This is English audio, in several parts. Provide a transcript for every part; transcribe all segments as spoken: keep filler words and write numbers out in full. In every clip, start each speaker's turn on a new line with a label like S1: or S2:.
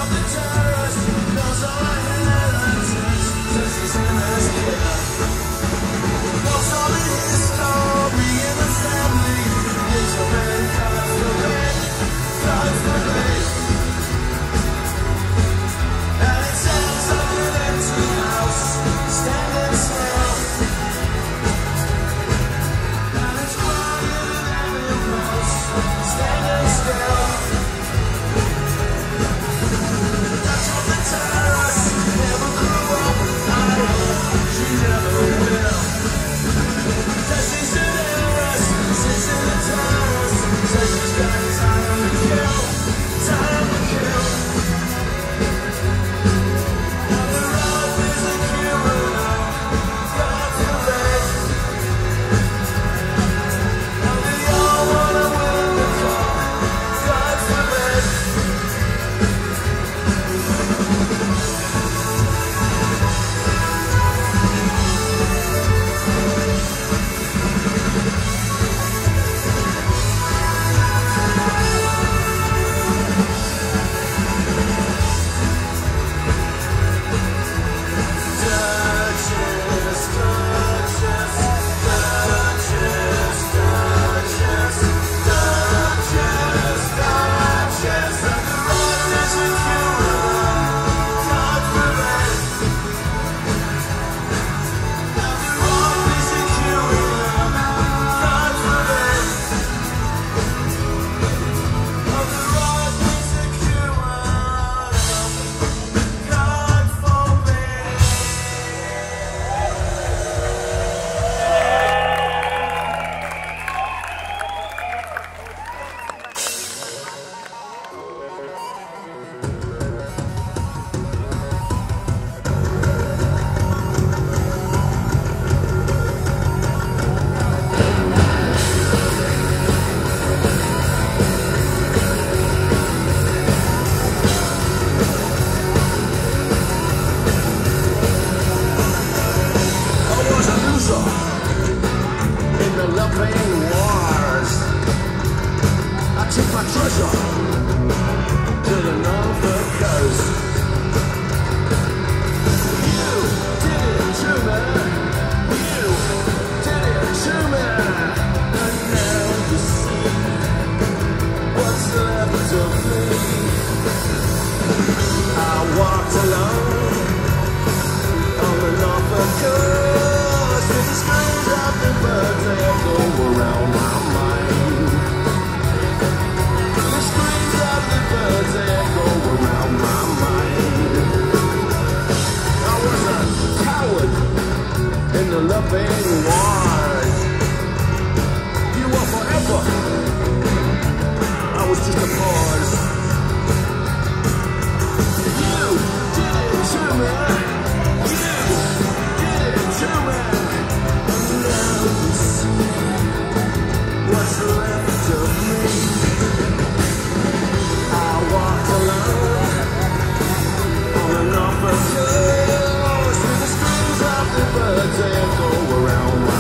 S1: Birds, they go around.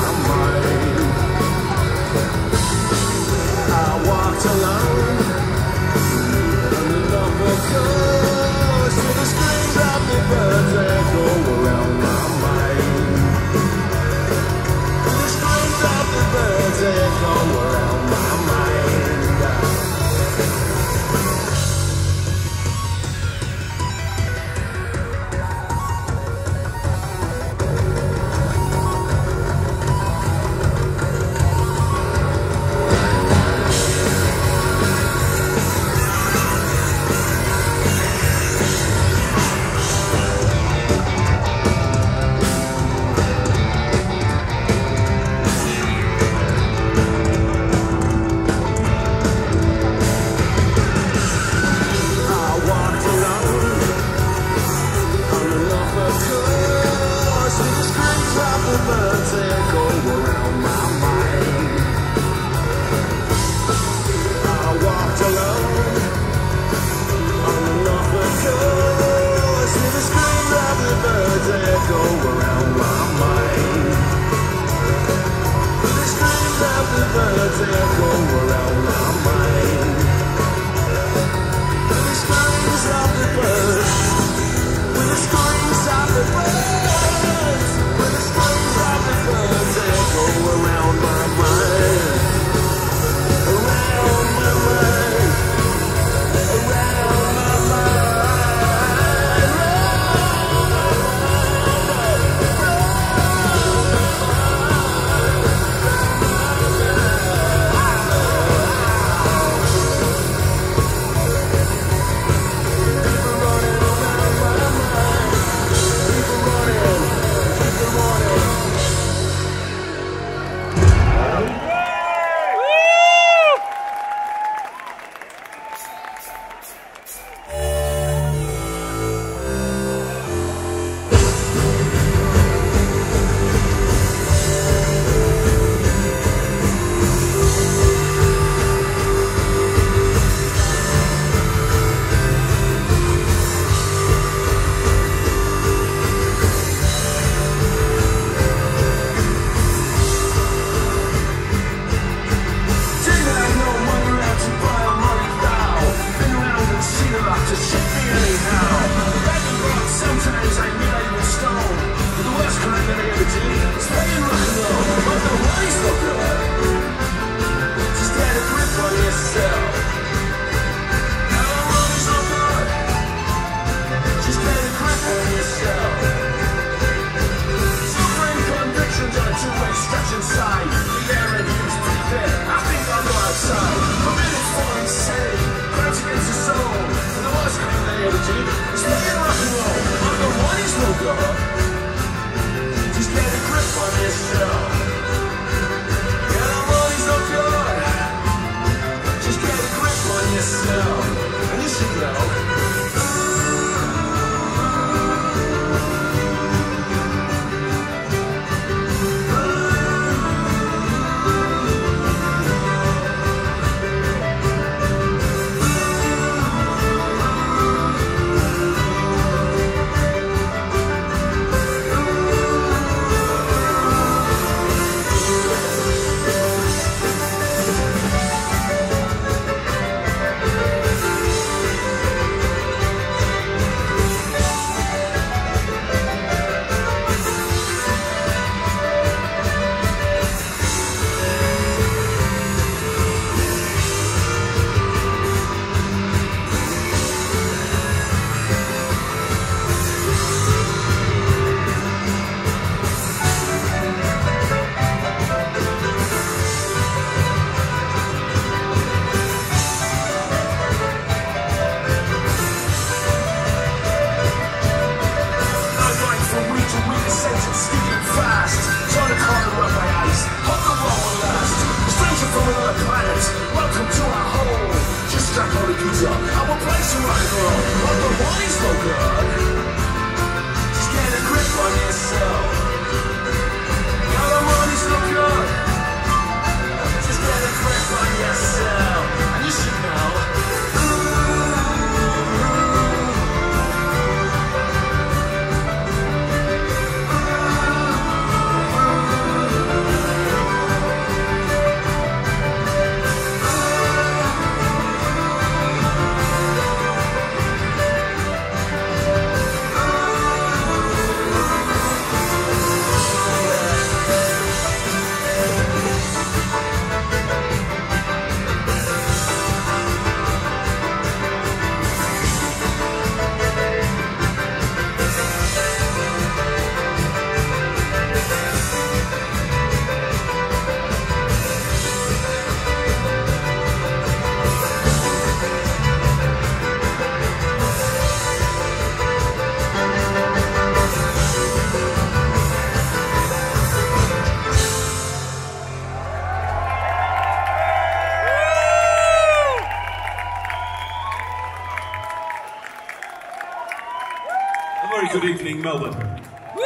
S1: good evening, Melbourne.
S2: Woo!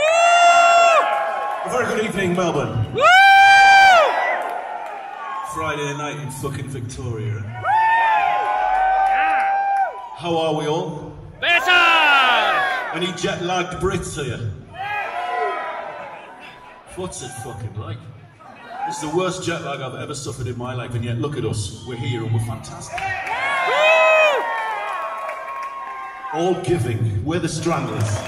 S1: A very good evening, Melbourne.
S2: Woo!
S1: Friday night in fucking Victoria. How are we all?
S2: Better!
S1: Any jet-lagged Brits here? What's it fucking like? It's the worst jet lag I've ever suffered in my life, and yet look at us. We're here and we're fantastic.
S2: Woo!
S1: All giving. We're the Stranglers.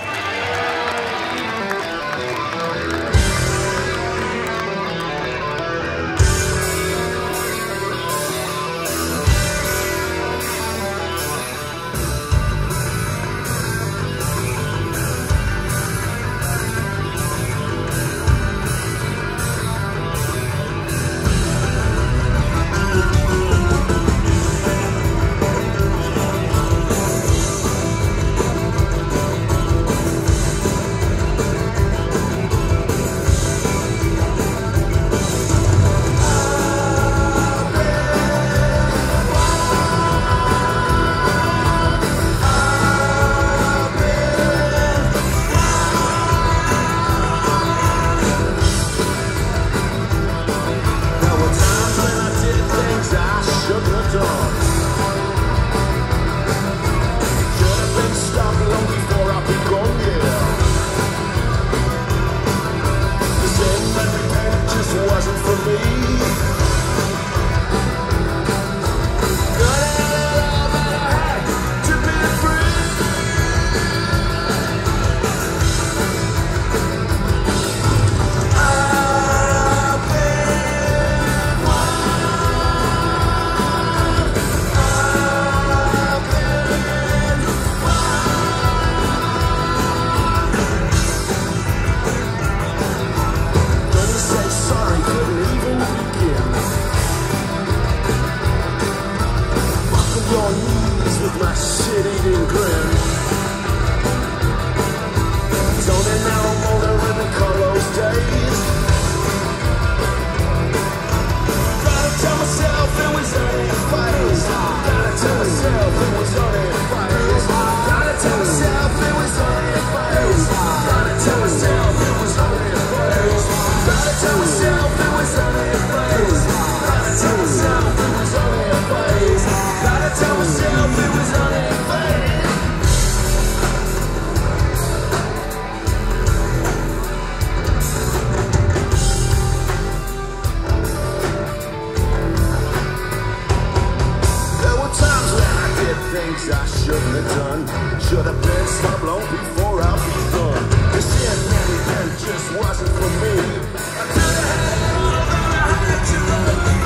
S3: done. Should have been stopped long before I begun. The shit man just wasn't for me. Until I had to love you.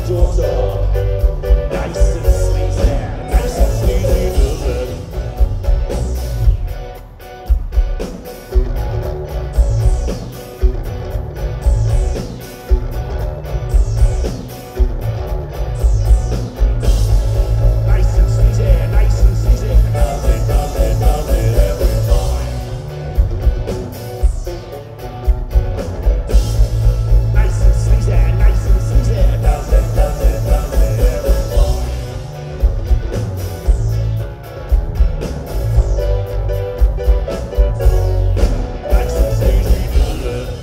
S3: daughter. Nice and sleazy, nice and sleazy, does it? Nice and sleazy, nice and sleazy, does it, does it, does it every time. Nice and sleazy, nice and sleazy, does it, does it, does it every time. Nice and sleazy, does it?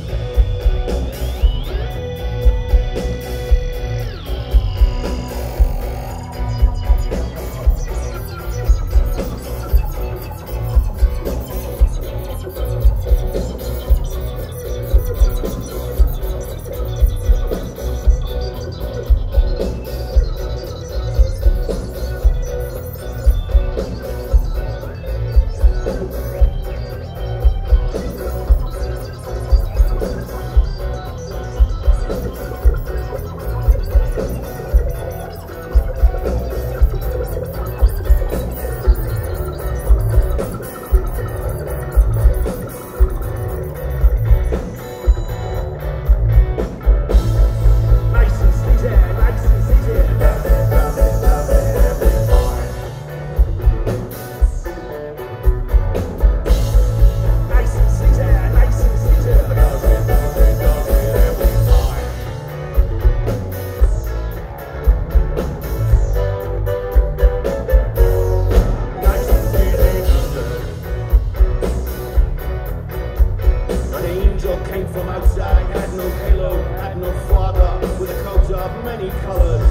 S3: Nice and sleazy, nice and sleazy, does it, does it, does it every time. Nice and sleazy, nice and sleazy, does it, does it, does it every time. Nice and sleazy, does it? An angel came from outside, had no halo, had no father, with a coat of many colors.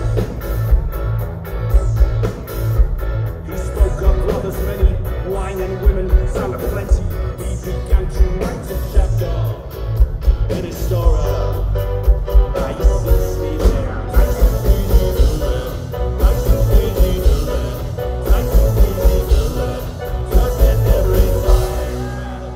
S3: He spoke of brothers many, wine and women, son of plenty. He began to write a chapter in his story. Nice and sleazy, nice and sleazy, nice and sleazy, nice and sleazy, does it every time.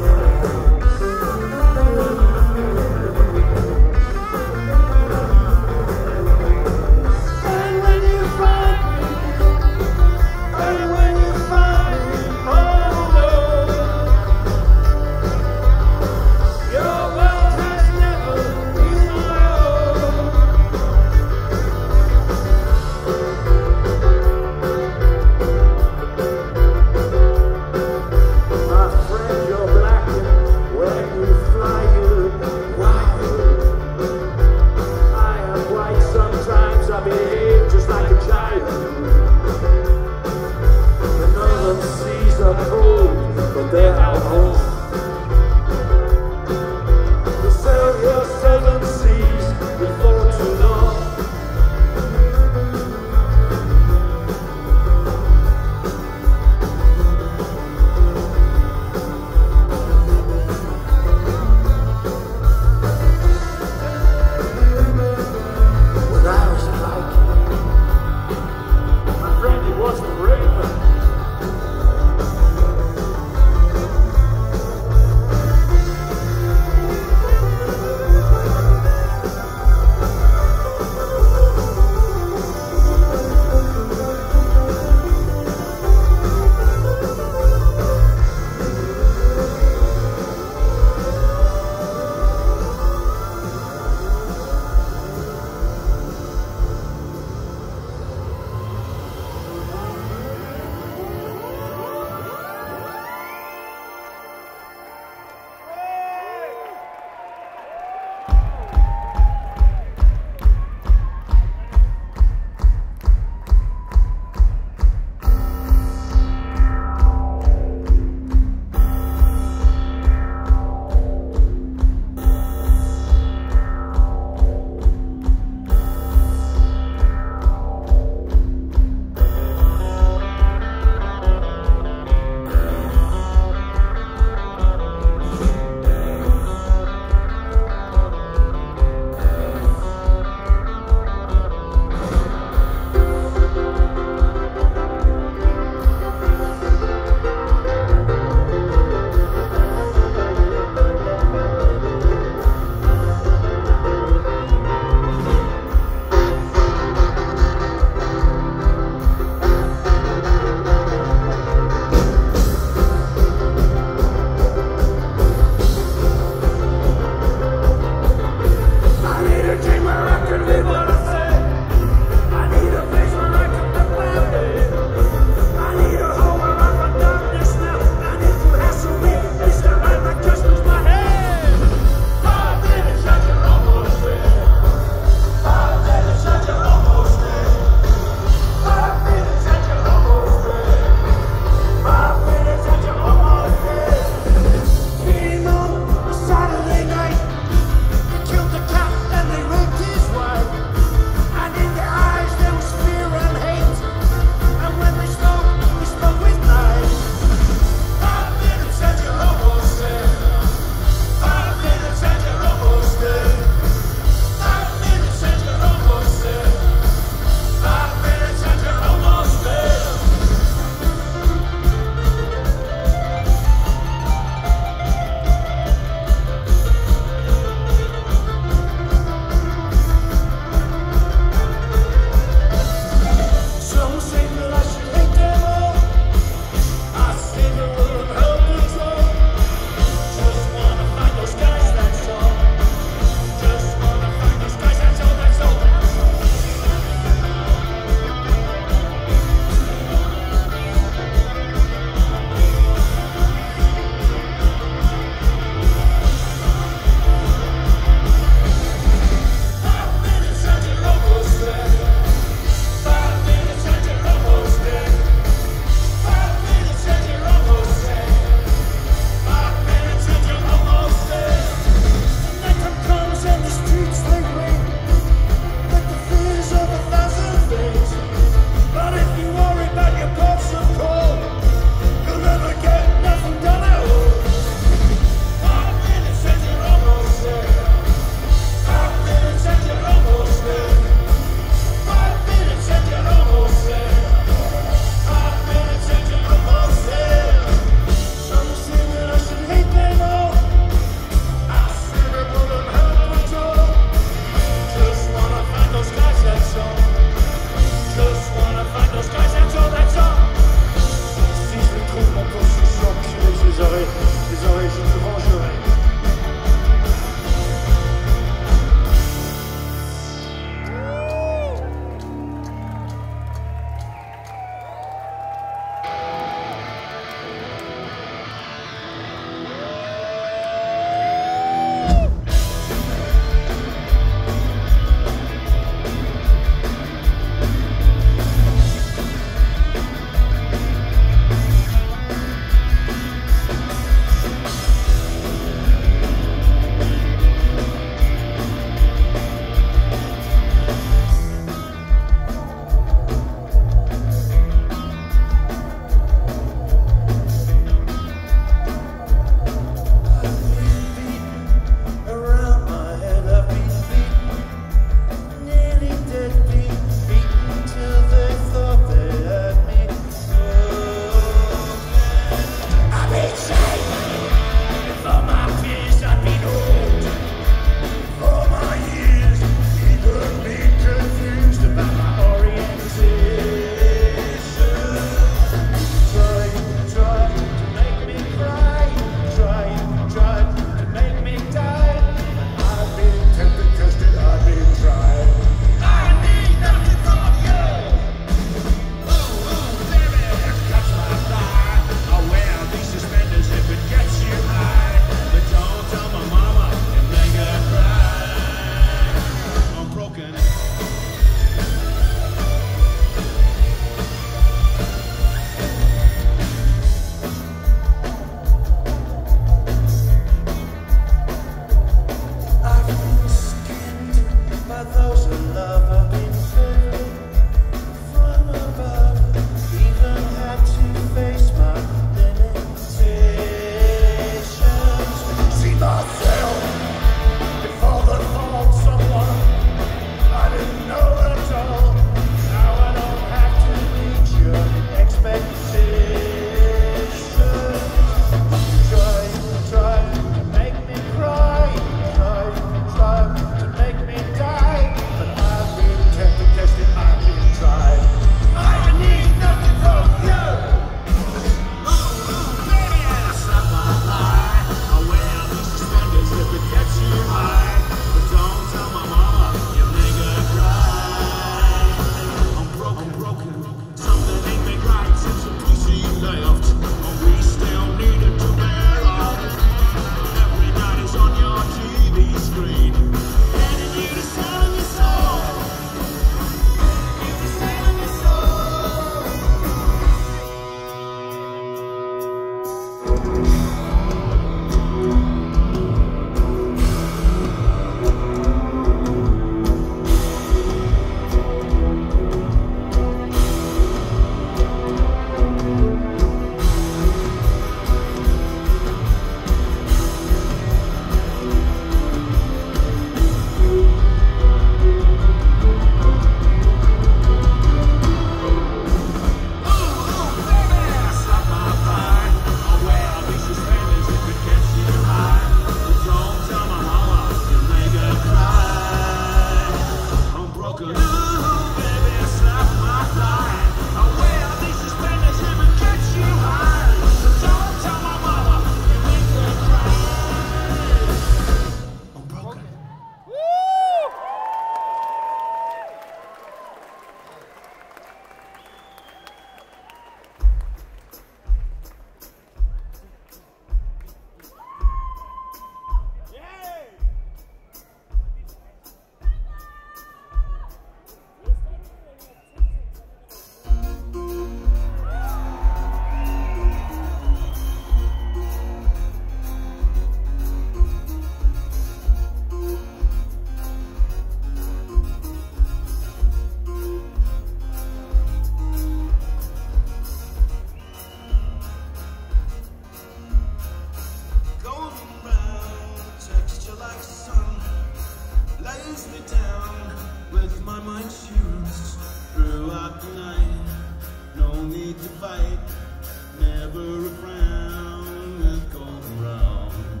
S3: fight, never a crown with golden round.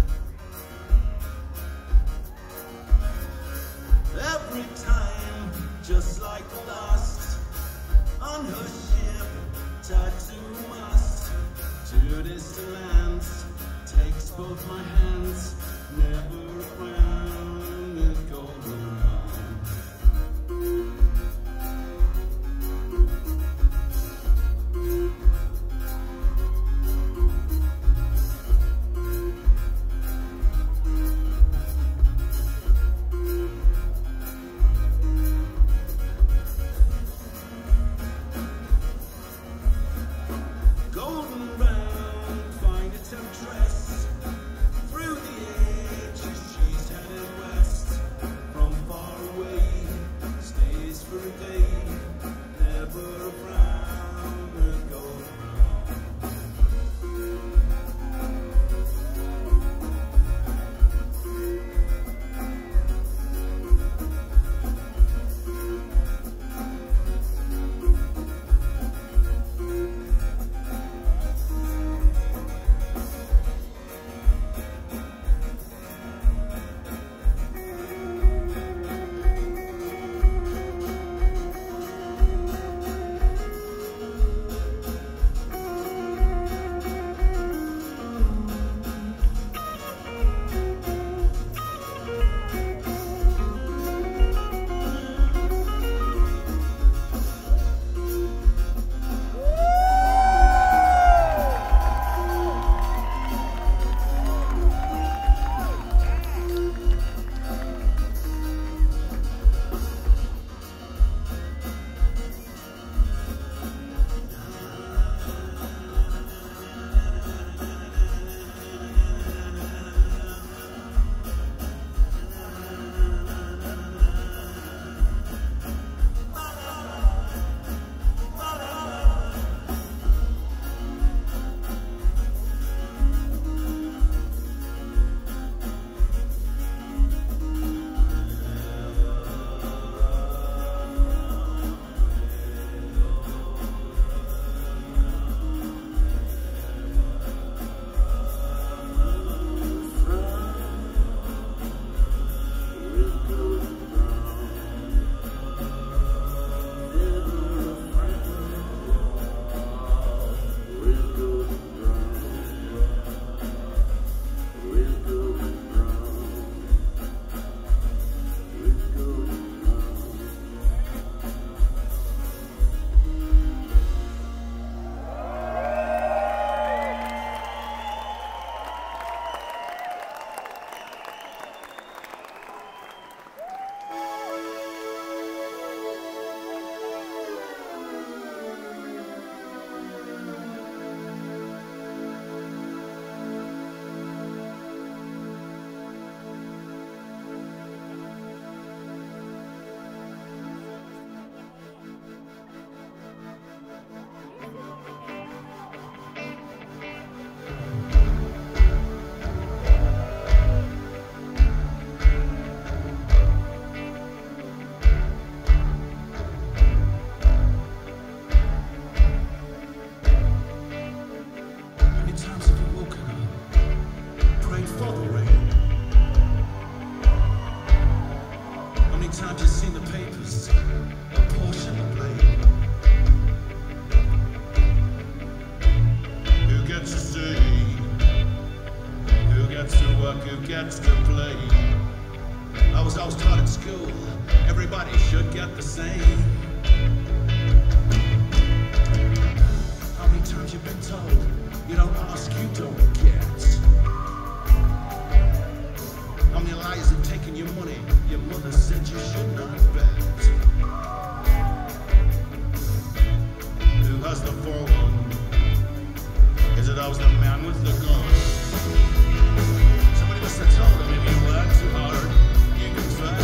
S3: Every time, just like the last, on her ship, tied to mast, to distant lands, takes both my hands, never a crown with golden round. Golden round, find a temptress. Through the ages she's headed west. From far away, stays for a day. Never a frown with golden times you've seen the papers, a portion of blame. Who gets to stay? Who gets to work? Who gets to play? I was always taught at school, everybody should get the same. How many times you've been told, you don't ask, you don't get? How many liars have taken your money? Your mother said you should not bet. Who has the four one? Is it always the man with the gun? Somebody must have told him if you work too hard, you can try.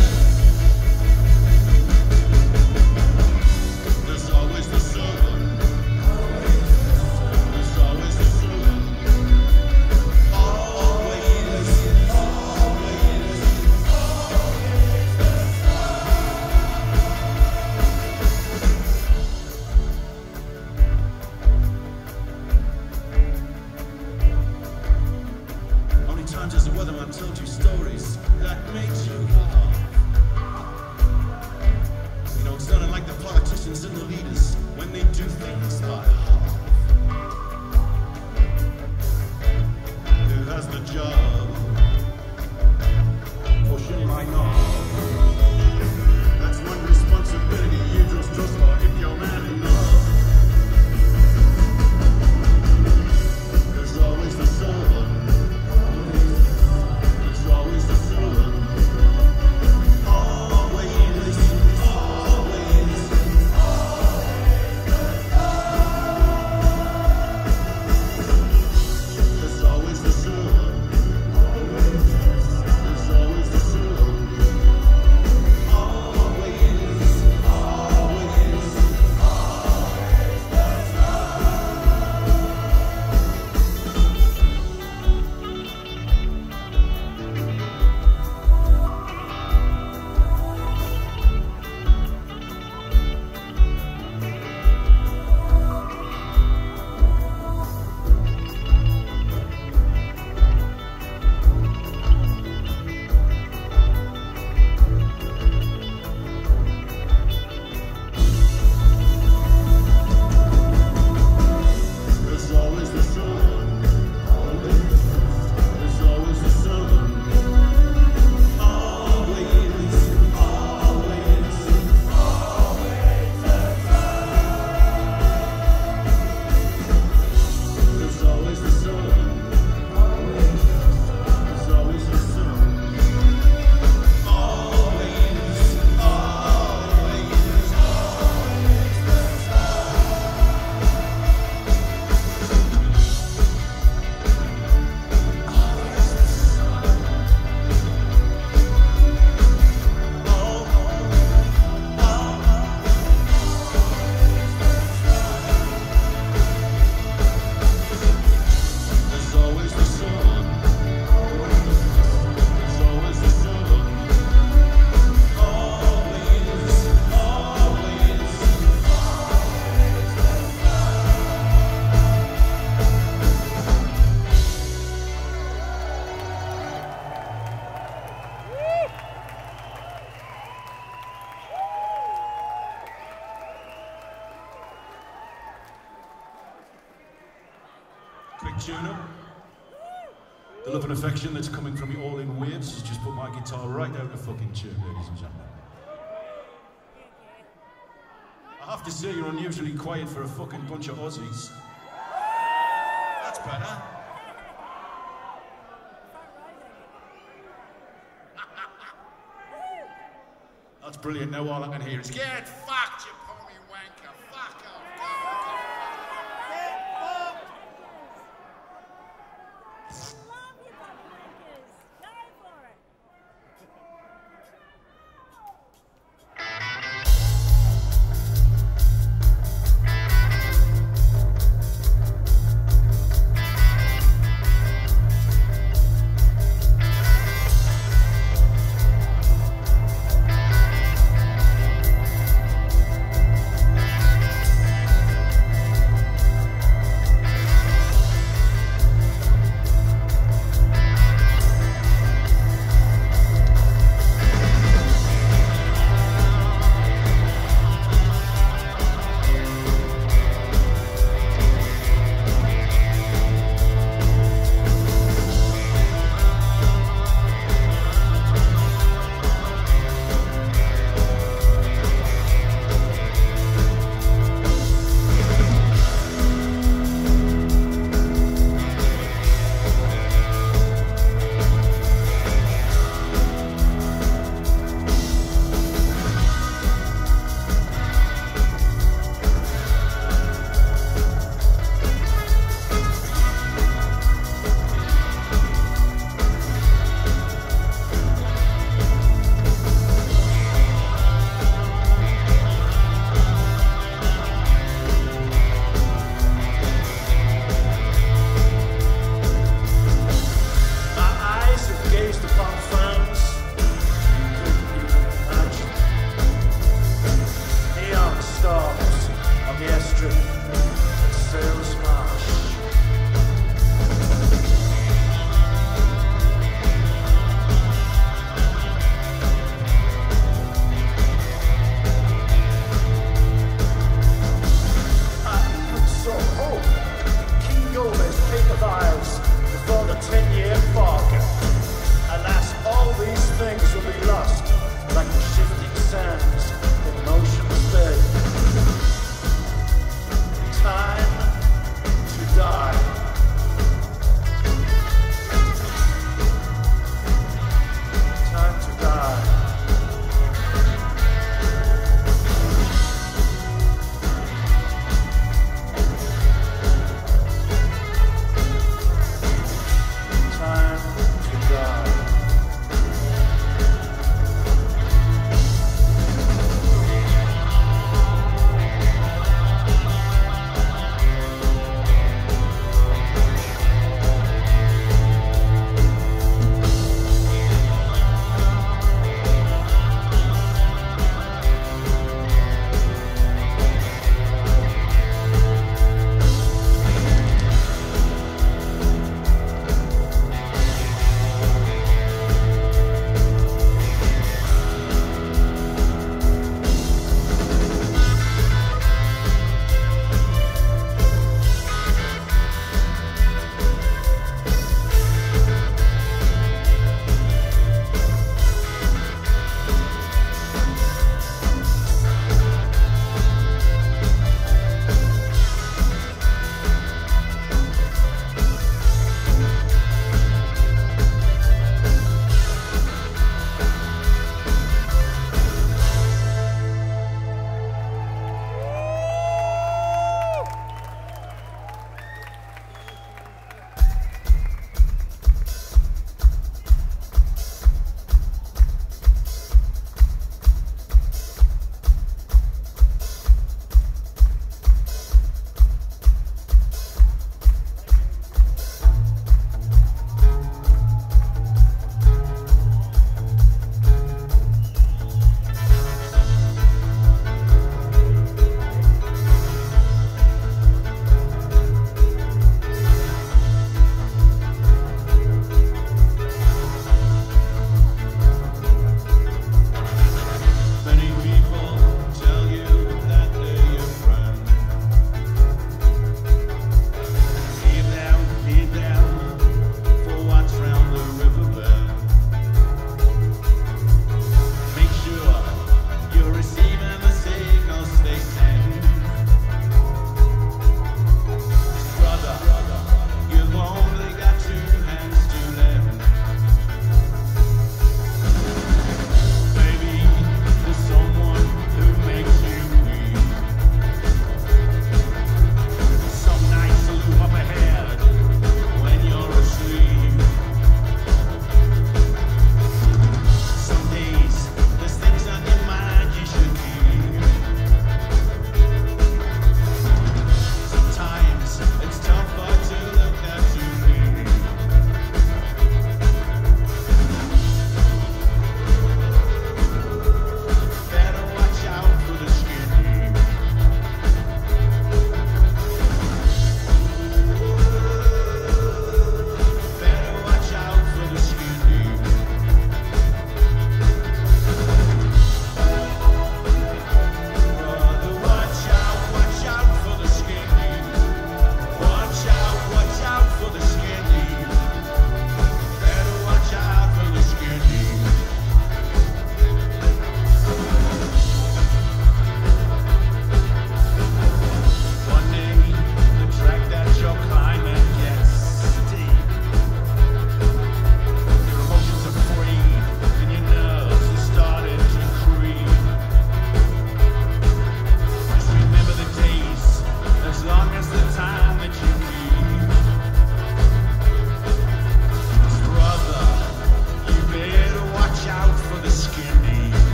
S3: There's always the sun. There's always the sun. Always, always, always.
S1: I've told you stories that made you laugh. You know, it's not like the politicians and the leaders when they do things by half. Who has the job? Pushing my knob. That's one responsibility you just trust for if you're man enough. There's always the sun. There's always the sun. Always, always, always. There's always the sun. There's always the sun. Always, always, There's always the sun. There's always the sun. Always, always, always the sun. There's always the sun. There's always the sun. Always, always, always the sun. There's always the sun. There's always the sun. Always, always, quick tune-up. The love and affection that's coming from you all in waves has just put my guitar right out of fucking tune, ladies and gentlemen. I have to say you're unusually quiet for a fucking bunch of Aussies. That's better. That's brilliant. Now all I can hear is get fucked, you pony wanker. Fuck off.
S4: Love you, motherfuckers. Die for it.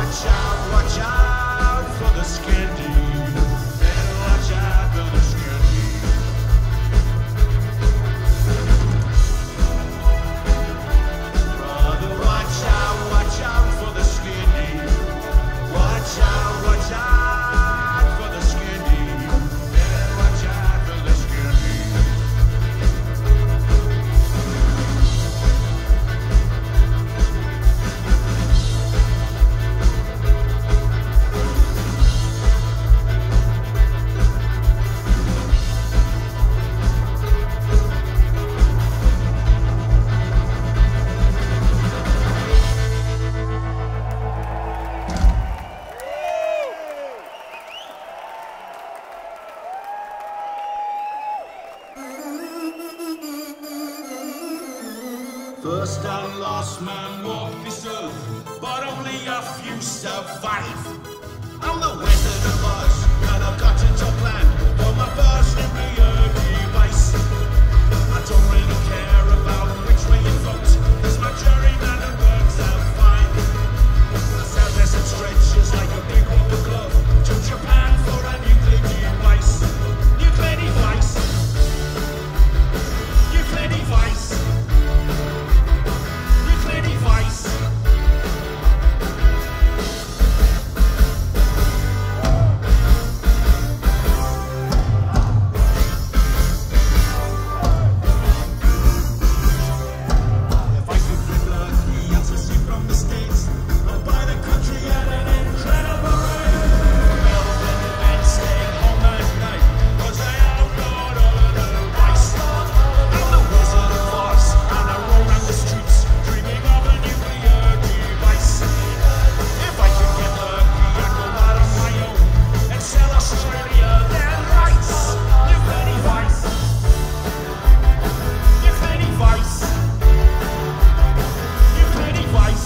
S1: watch out, watch out for the skinny. Better watch out for the skinny. Brother, watch out, watch out for the skinny. Watch out, watch out for the skinny. Better watch out for the skinny. First and last man walk this earth, but only a few survive. I'm the Wizard of Oz, and I've got to top land for my first nuclear device. I don't really care about which way you vote, cause my gerrymander works out fine. The southwestern stretches like a big rubber glove to Japan for a nuclear device. Nuclear device. Nuclear device. Nuclear device. If I could flip the answers from the States, I'd buy the country at an incredible rate. Melbourne and staying home at night, cause I outlawed all of the vice. I'm the Wizard of Oz, and I roll around the streets, dreaming of a nuclear device. If I could get lucky, I'd go out on my own and sell Australia their rights. Nuclear device. Nuclear device. Nuclear device.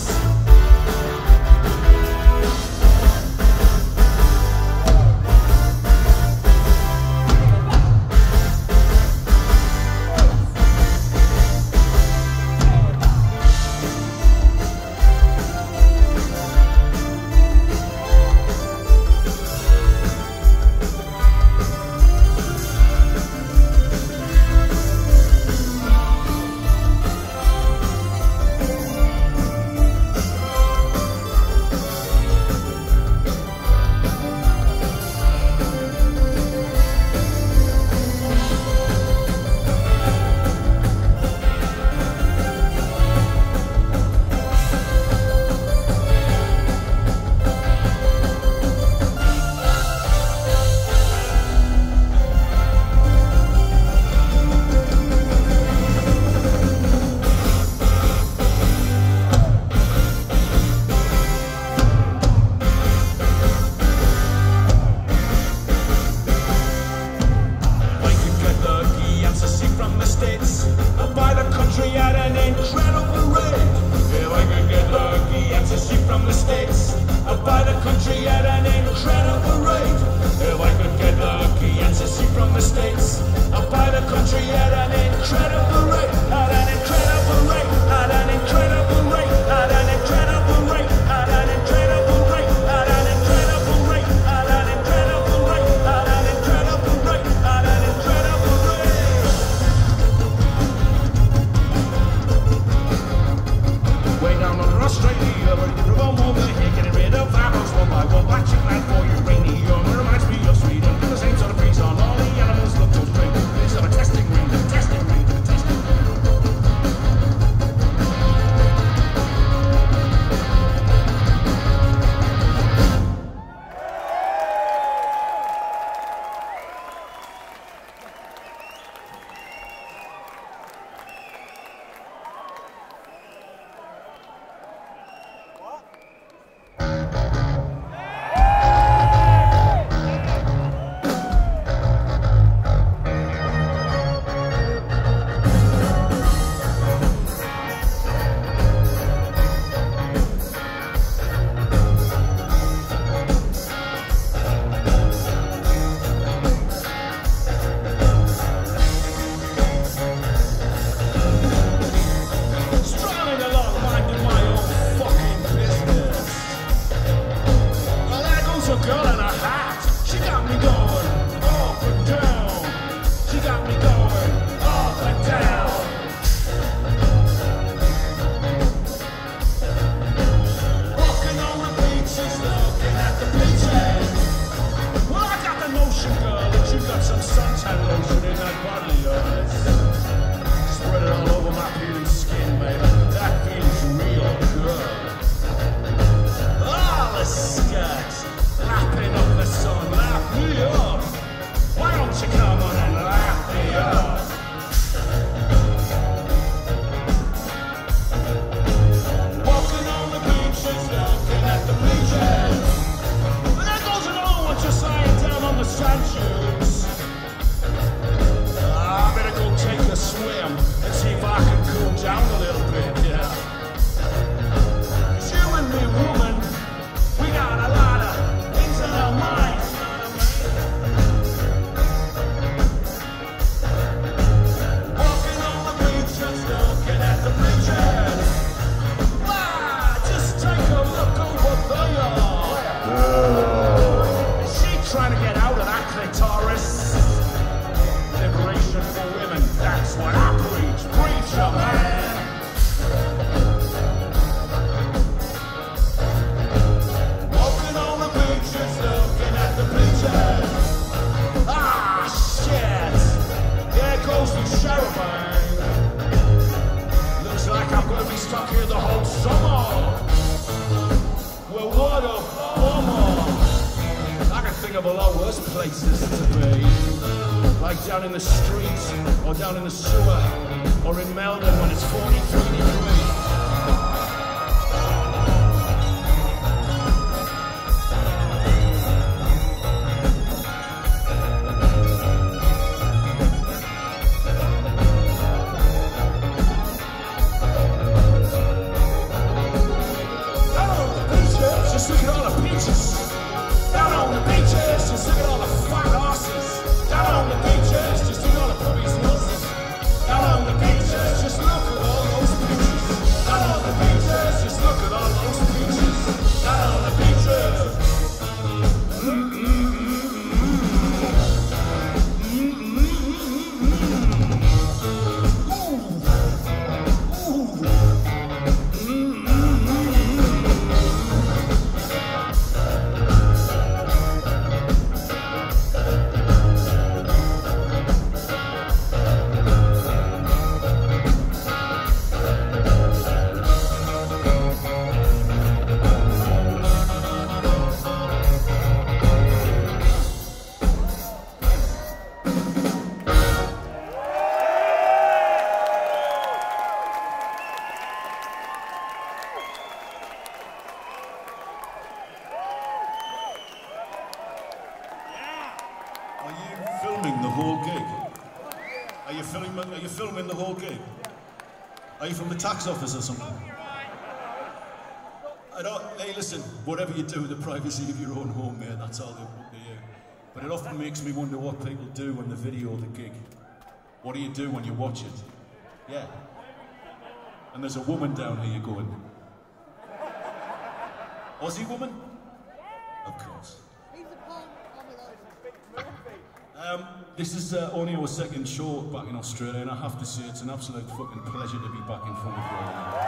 S1: If I could get lucky and secede from the States, I'd buy the country at an incredible rate. If I could get lucky and secede from the States, I'd buy the country at an incredible rate. If I could get lucky and secede from the States, I'd buy the country at an incredible rate. At an incredible rate. At an incredible rate. At an incredible rate. At an incredible rate. At an incredible rate. At an incredible rate. At an incredible rate. At an incredible rate. Way down under Australia, we're from over here, getting rid of virus one by one. Watch a girl in a hat. She got me going up and down. She got me going up and down. Walking on the beaches, looking at the beaches. Well, I got the notion, girl, that you got some suntan lotion in that bottle of yours. Spread it all over my peeling skin, baby. That feels real good. Oh, the skirts, lapping up the sun, lap me up. Why don't you come on and lap me up? Walking on the beaches, looking at the beaches. But there goes another one just lying down on the sand dunes. I better go take a swim and see if I can cool down a little bit, yeah. 'Cause you and me, woman, we got a lot of things in our minds. Walking on the beaches, looking at the beaches. Wow, just take a look over there. Is she trying to get out of that clitoris? Liberation for women, that's what I preach. Preacher, man. Walking on the beaches, looking at the beaches. Ah, shit. There goes the champagne. Looks like I'm gonna be stuck here the whole summer. Well, what a bummer. I can think of a lot worse places to be. Like down in the streets, or down in the sewer, or in Melbourne when it's forty-three degrees. Down on the beaches, just look at all the beaches. Down on the beaches, just look at all the fat asses. Down on the beaches, just look at all the puppies' noses. Down on the beaches, just look at all those beaches. Down on the beaches, just look at all those beaches. Down on the beaches. Are you filming the whole gig? Are you filming? Are you filming the whole gig? Are you from the tax office or something? I don't. Hey, listen. Whatever you do in the privacy of your own home, mate, that's all up to you. But it often makes me wonder what people do when they video the gig. What do you do when you watch it? Yeah. And there's a woman down here going. Aussie woman? Of course. Um, this is uh, only our second show back in Australia, and I have to say it's an absolute fucking pleasure to be back in front of you all.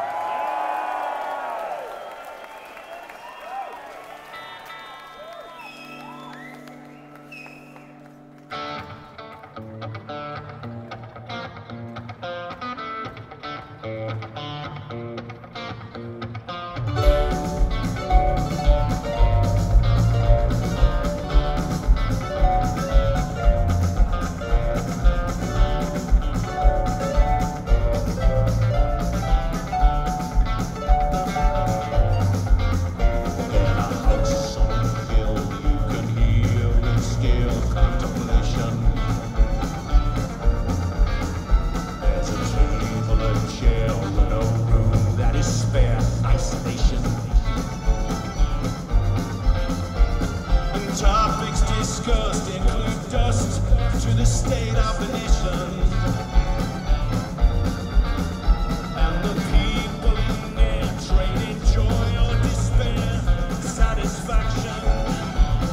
S1: Satisfaction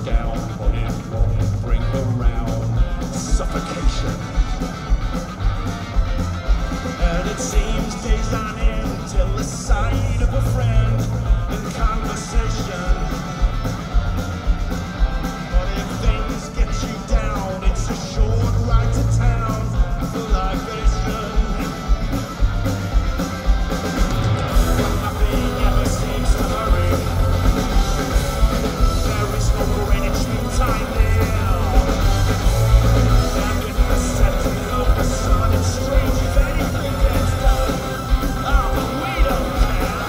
S1: down, but it won't bring around suffocation. And it seems days on end till the sight of a friend in conversation. But if things get you down, it's a short ride to town for libation. But nothing ever seems to hurry. There is no Greenwich time there. And with the setting of the sun, it's strange if anything gets done. Oh, we don't care.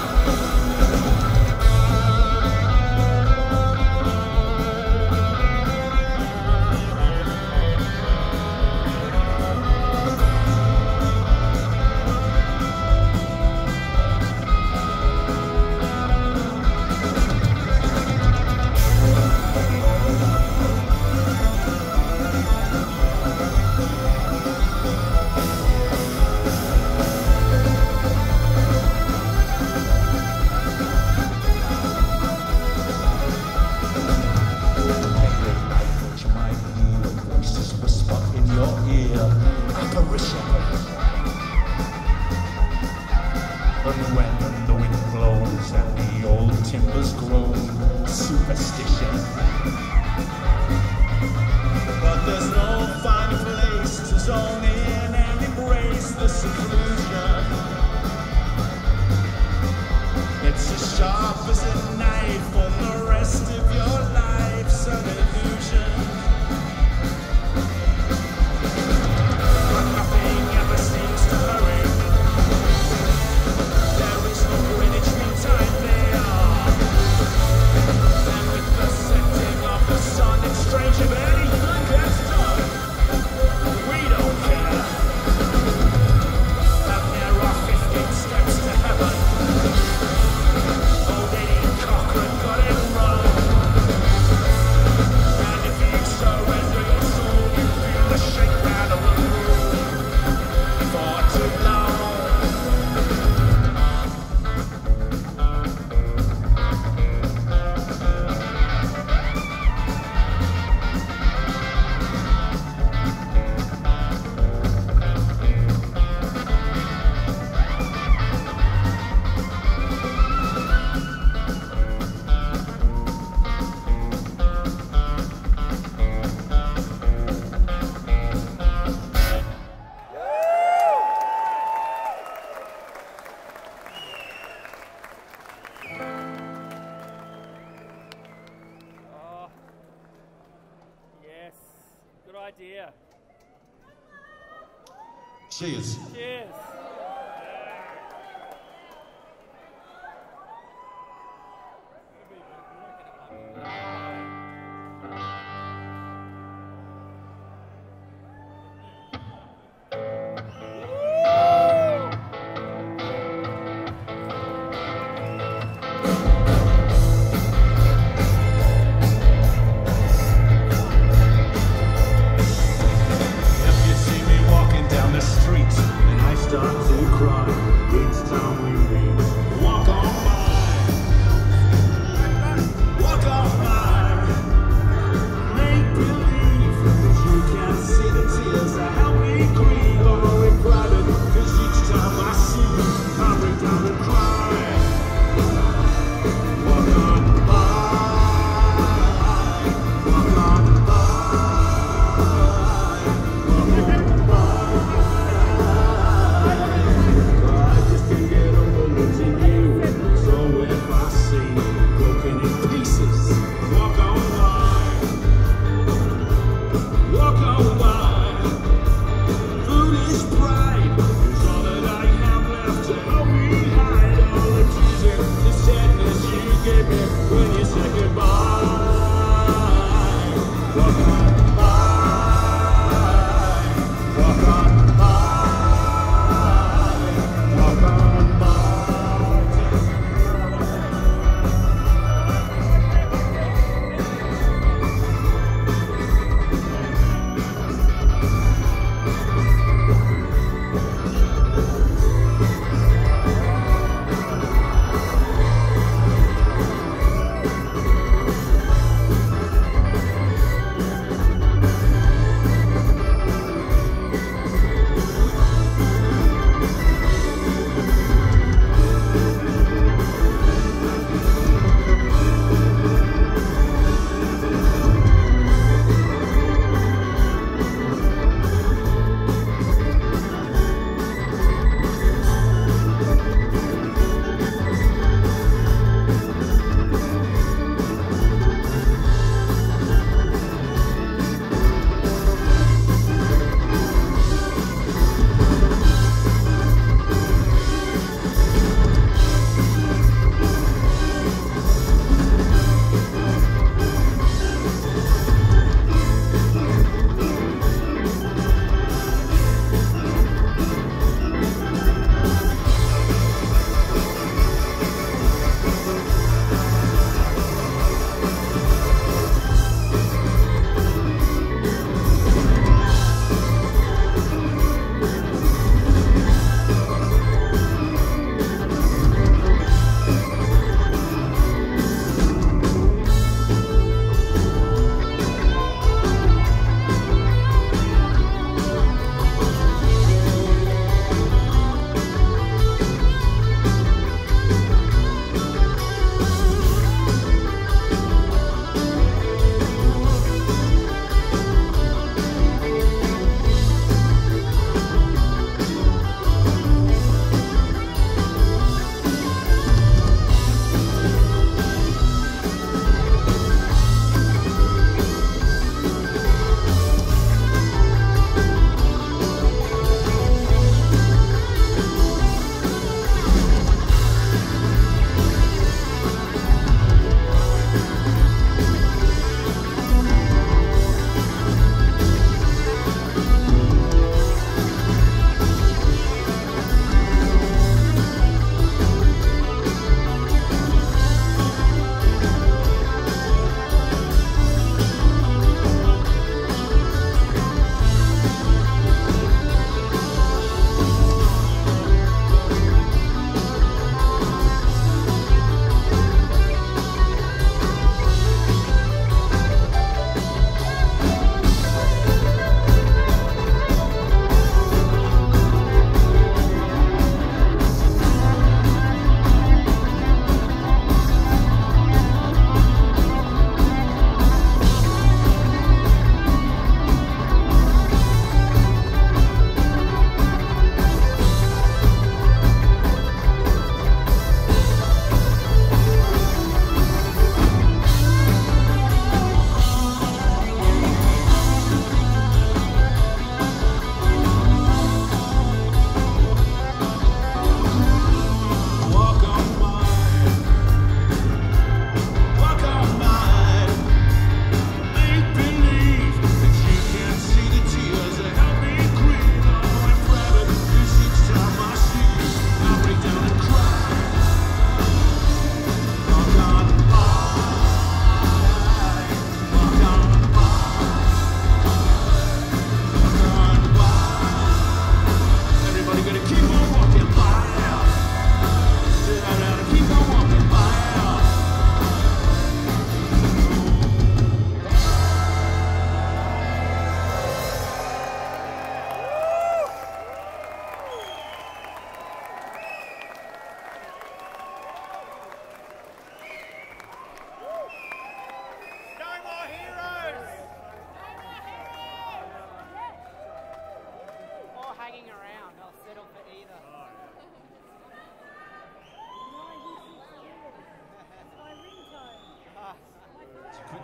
S1: And when the wind blows and the old timbers groan, superstition. But there's no fine place to zone in and embrace the seclusion. It's as sharp as a knife on the rest of your life's an illusion. But nothing ever seems to hurry. There is no Greenwich Mean Time there. And with the setting of the sun, it's strange if anything gets done. We don't care. And there are fifteen steps to heaven. Old Eddie Cochran got it wrong. And if you surrender your soul, you feel the shakedown of the room for too long.
S2: Oh, yes. Good idea.
S1: Cheers.
S2: Cheers.
S1: If you see me walking down the street and I start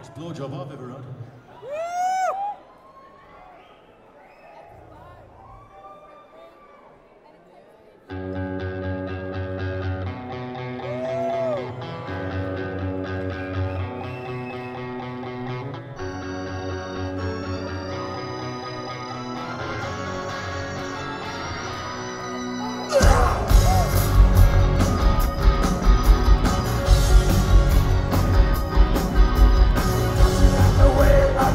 S5: Best blowjob I've ever had.
S3: The way I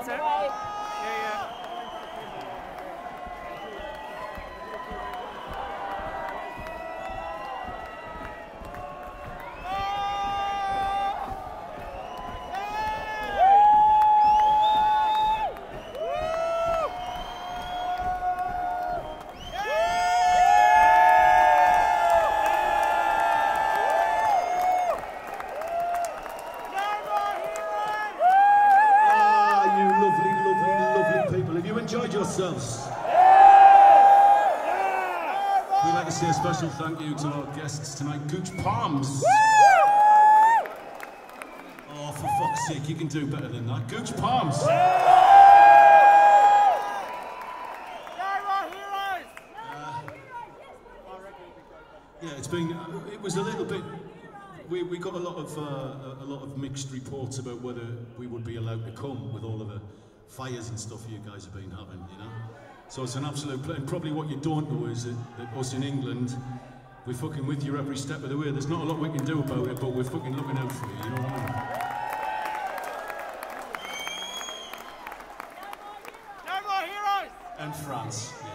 S2: it.
S4: Right.
S2: Yeah, yeah.
S3: Ah, you lovely, lovely, lovely people. Have you enjoyed yourselves? We'd like to say a special thank you to our guests tonight, Gooch Palms. Oh, for fuck's sake, you can do better than that. Gooch Palms. Yeah, it's been. Uh, it was a little bit. We we got a lot of uh, a, a lot of mixed reports about whether we would be allowed to come with all of the fires and stuff you guys have been having, you know. So it's an absolute pleasure. And probably what you don't know is that, that us in England, we're fucking with you every step of the way. There's not a lot we can do about it, but we're fucking looking out for you. You know what I mean?
S2: No more heroes!
S3: And France.